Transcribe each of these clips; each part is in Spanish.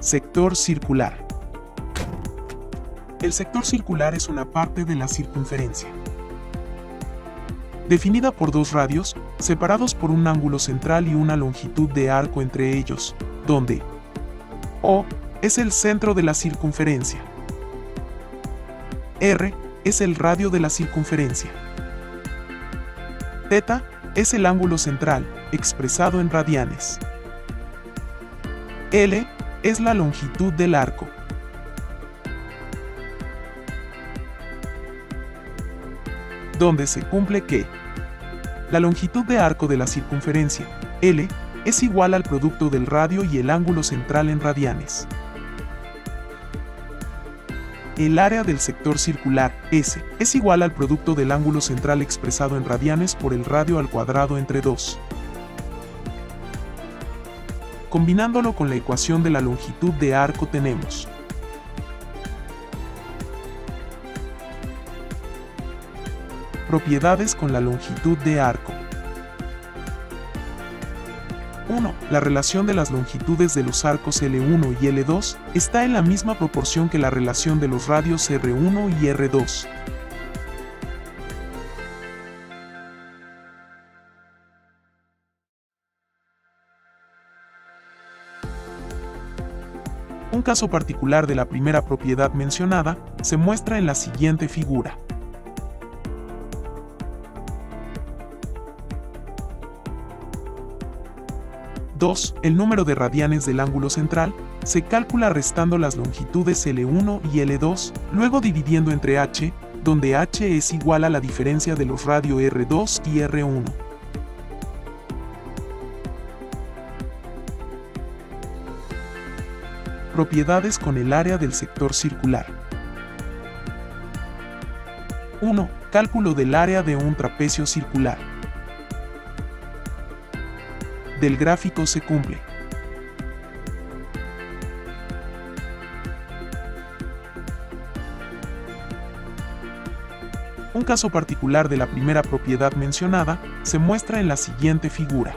Sector circular. El sector circular es una parte de la circunferencia, definida por dos radios, separados por un ángulo central y una longitud de arco entre ellos, donde O es el centro de la circunferencia. R es el radio de la circunferencia. Θ es el ángulo central, expresado en radianes. L es la longitud del arco. Donde se cumple que la longitud de arco de la circunferencia, L, es igual al producto del radio y el ángulo central en radianes. El área del sector circular, S, es igual al producto del ángulo central expresado en radianes por el radio al cuadrado entre 2. Combinándolo con la ecuación de la longitud de arco tenemos propiedades con la longitud de arco. 1. La relación de las longitudes de los arcos L1 y L2 está en la misma proporción que la relación de los radios R1 y R2. Un caso particular de la primera propiedad mencionada se muestra en la siguiente figura. El número de radianes del ángulo central se calcula restando las longitudes L1 y L2, luego dividiendo entre h, donde h es igual a la diferencia de los radios R2 y R1. Propiedades con el área del sector circular. 1. Cálculo del área de un trapecio circular. Del gráfico se cumple. Un caso particular de la primera propiedad mencionada se muestra en la siguiente figura.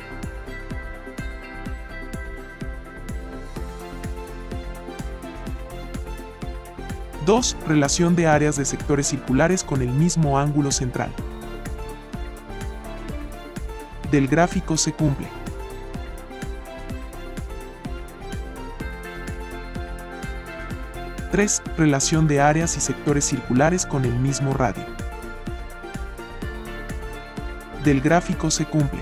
Relación de áreas de sectores circulares con el mismo ángulo central. Del gráfico se cumple. 3. Relación de áreas y sectores circulares con el mismo radio. Del gráfico se cumple.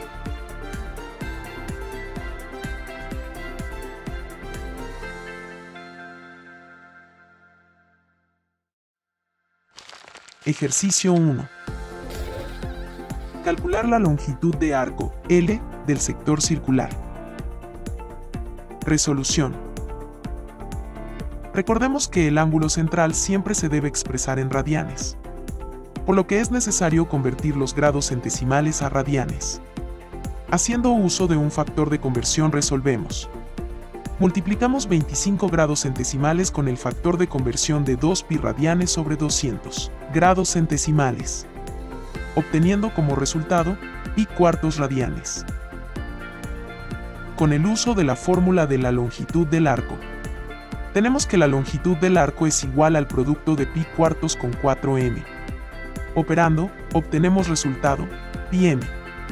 1. Ejercicio 1. Calcular la longitud de arco, L, del sector circular. Resolución. Recordemos que el ángulo central siempre se debe expresar en radianes, por lo que es necesario convertir los grados centesimales a radianes. Haciendo uso de un factor de conversión resolvemos. Multiplicamos 25 grados centesimales con el factor de conversión de 2 pi radianes sobre 200 grados centesimales, obteniendo como resultado pi cuartos radianes. Con el uso de la fórmula de la longitud del arco, tenemos que la longitud del arco es igual al producto de pi cuartos con 4m. Operando, obtenemos resultado πm.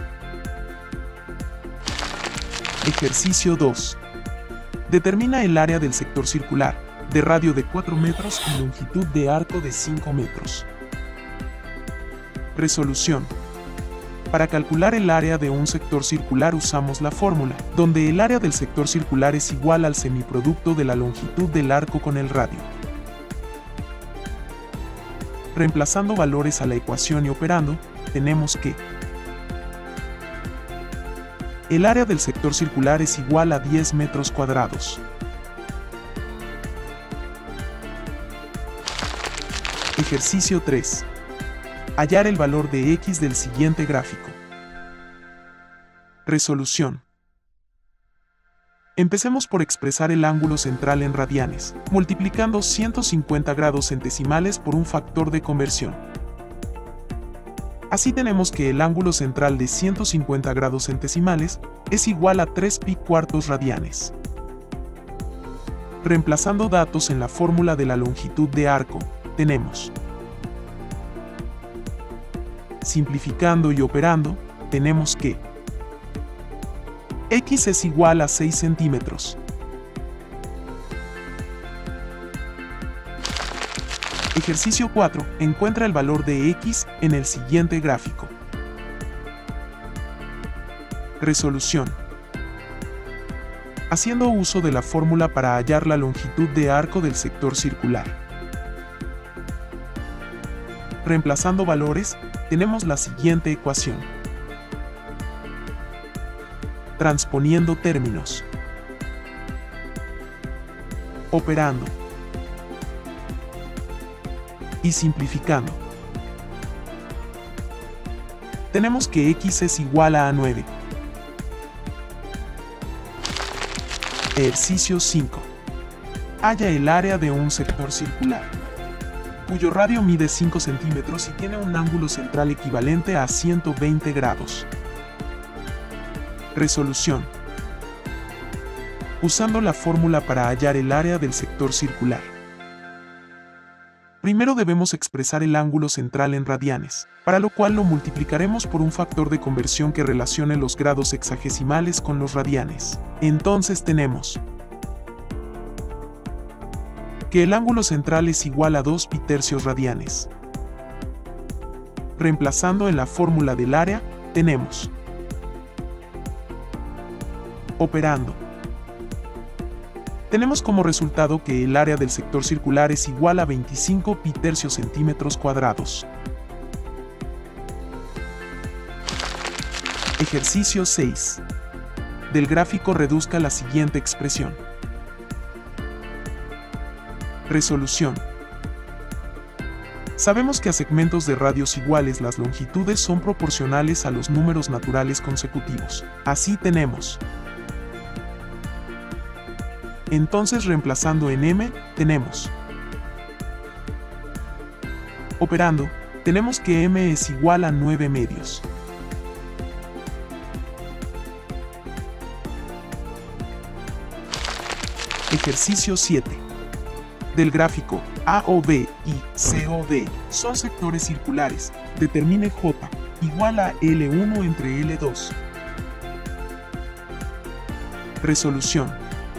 Ejercicio 2. Determina el área del sector circular, de radio de 4 metros y longitud de arco de 5 metros. Resolución. Para calcular el área de un sector circular usamos la fórmula, donde el área del sector circular es igual al semiproducto de la longitud del arco con el radio. Reemplazando valores a la ecuación y operando, tenemos que el área del sector circular es igual a 10 metros cuadrados. Ejercicio 3. Hallar el valor de x del siguiente gráfico. Resolución. Empecemos por expresar el ángulo central en radianes, multiplicando 150 grados centesimales por un factor de conversión. Así tenemos que el ángulo central de 150 grados centesimales es igual a 3 pi cuartos radianes. Reemplazando datos en la fórmula de la longitud de arco, tenemos. Simplificando y operando, tenemos que x es igual a 6 centímetros. Ejercicio 4. Encuentra el valor de x en el siguiente gráfico. Resolución. Haciendo uso de la fórmula para hallar la longitud de arco del sector circular. Reemplazando valores, tenemos la siguiente ecuación. Transponiendo términos. Operando. Y simplificando. Tenemos que x es igual a 9. Ejercicio 5. Halla el área de un sector circular, cuyo radio mide 5 centímetros y tiene un ángulo central equivalente a 120 grados. Resolución. Usando la fórmula para hallar el área del sector circular. Primero debemos expresar el ángulo central en radianes, para lo cual lo multiplicaremos por un factor de conversión que relacione los grados hexagesimales con los radianes. Entonces tenemos que el ángulo central es igual a 2 π-tercios radianes. Reemplazando en la fórmula del área, tenemos. Operando. Tenemos como resultado que el área del sector circular es igual a 25 π-tercios centímetros cuadrados. Ejercicio 6. Del gráfico reduzca la siguiente expresión. Resolución. Sabemos que a segmentos de radios iguales las longitudes son proporcionales a los números naturales consecutivos. Así tenemos. Entonces reemplazando en m, tenemos. Operando, tenemos que m es igual a 9 medios. Ejercicio 7. Del gráfico AOB y COD son sectores circulares. Determine J igual a L1 entre L2. Resolución.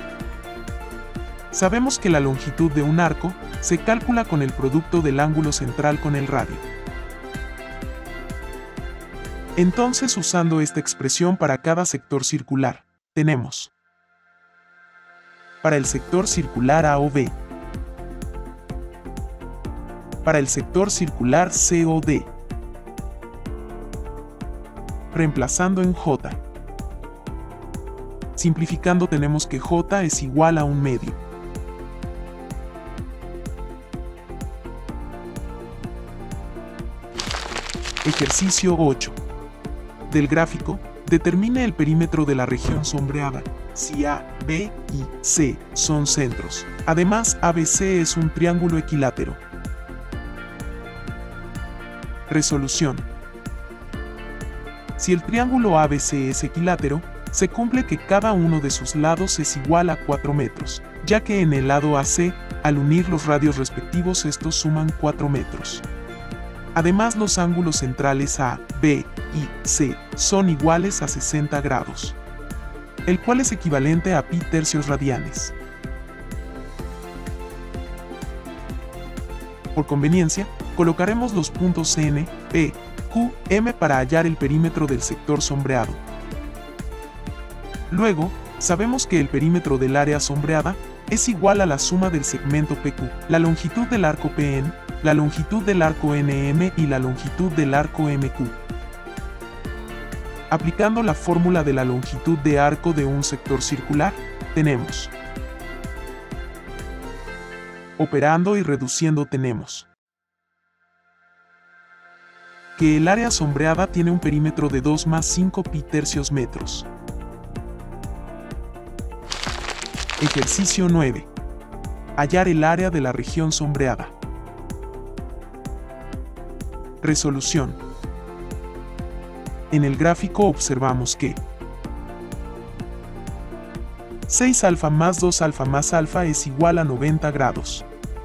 Sabemos que la longitud de un arco se calcula con el producto del ángulo central con el radio. Entonces, usando esta expresión para cada sector circular, tenemos para el sector circular AOB, para el sector circular COD, reemplazando en J. Simplificando tenemos que J es igual a 1 medio. Ejercicio 8. Del gráfico, determine el perímetro de la región sombreada, si A, B y C son centros. Además, ABC es un triángulo equilátero. Resolución. Si el triángulo ABC es equilátero, se cumple que cada uno de sus lados es igual a 4 metros, ya que en el lado AC, al unir los radios respectivos estos suman 4 metros. Además, los ángulos centrales A, B y C son iguales a 60 grados, el cual es equivalente a π-tercios radianes. Por conveniencia, colocaremos los puntos N, P, Q, M para hallar el perímetro del sector sombreado. Luego, sabemos que el perímetro del área sombreada es igual a la suma del segmento PQ, la longitud del arco PN, la longitud del arco NM y la longitud del arco MQ. Aplicando la fórmula de la longitud de arco de un sector circular, tenemos. Operando y reduciendo tenemos que el área sombreada tiene un perímetro de 2 más 5 π-tercios metros. Ejercicio 9. Hallar el área de la región sombreada. Resolución. En el gráfico observamos que 6 alfa más 2 alfa más alfa es igual a 90 grados.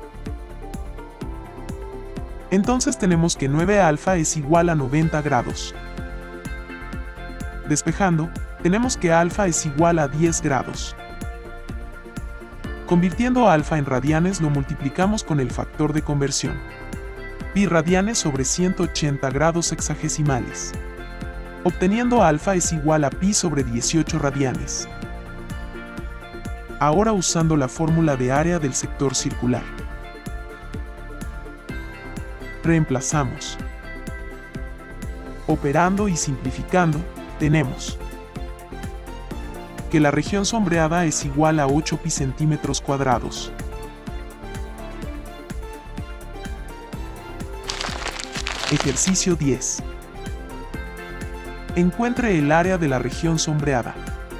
Entonces tenemos que 9 alfa es igual a 90 grados. Despejando, tenemos que alfa es igual a 10 grados. Convirtiendo alfa en radianes lo multiplicamos con el factor de conversión. Pi radianes sobre 180 grados hexagesimales. Obteniendo alfa es igual a pi sobre 18 radianes. Ahora usando la fórmula de área del sector circular. Reemplazamos. Operando y simplificando, tenemos que la región sombreada es igual a 8 pi centímetros cuadrados. Ejercicio 10. Encuentre el área de la región sombreada.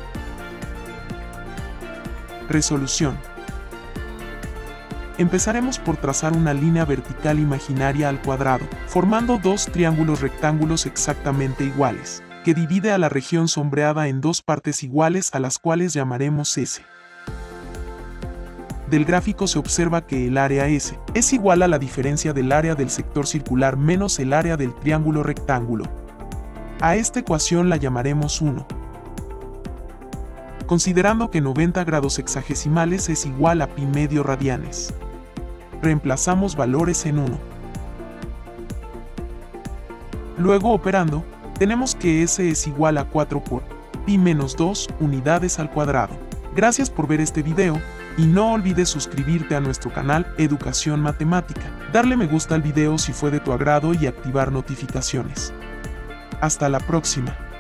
Resolución. Empezaremos por trazar una línea vertical imaginaria al cuadrado, formando dos triángulos rectángulos exactamente iguales, que divide a la región sombreada en dos partes iguales a las cuales llamaremos S. Del gráfico se observa que el área S es igual a la diferencia del área del sector circular menos el área del triángulo rectángulo. A esta ecuación la llamaremos 1. Considerando que 90 grados hexagesimales es igual a pi medio radianes. Reemplazamos valores en 1. Luego operando, tenemos que S es igual a 4 por pi menos 2 unidades al cuadrado. Gracias por ver este video, y no olvides suscribirte a nuestro canal Educación Matemática, darle me gusta al video si fue de tu agrado y activar notificaciones. Hasta la próxima.